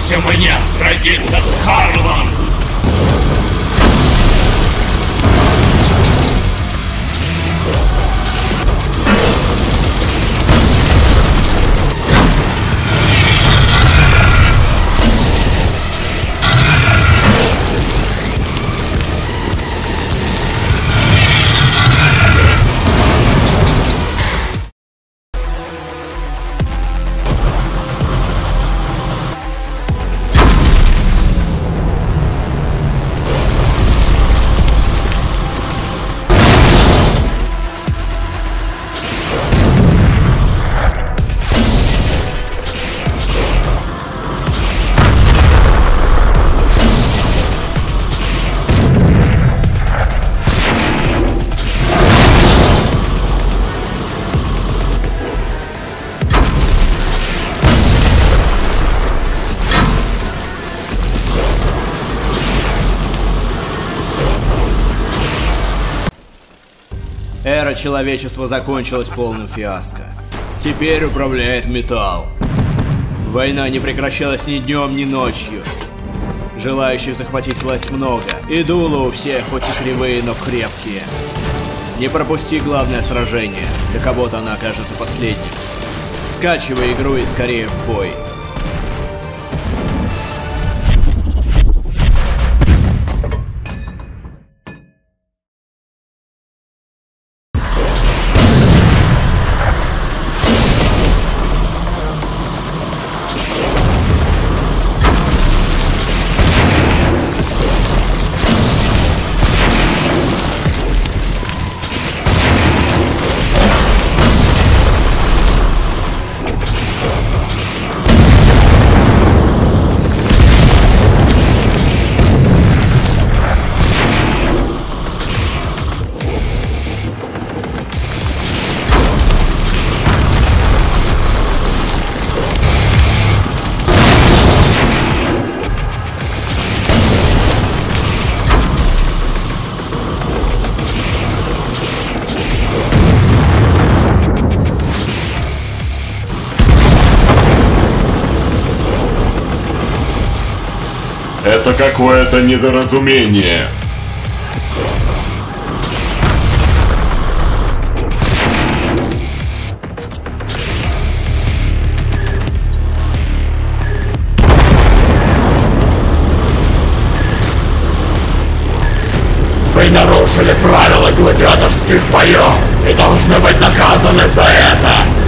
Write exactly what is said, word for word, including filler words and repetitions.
Позвольте мне сразиться с Карлом! Эра человечества закончилась полным фиаско. Теперь управляет металл. Война не прекращалась ни днем, ни ночью. Желающих захватить власть много, и дула у всех, хоть и кривые, но крепкие. Не пропусти главное сражение, для кого-то она окажется последним. Скачивай игру и скорее в бой. Это какое-то недоразумение. Вы нарушили правила гладиаторских боев и должны быть наказаны за это!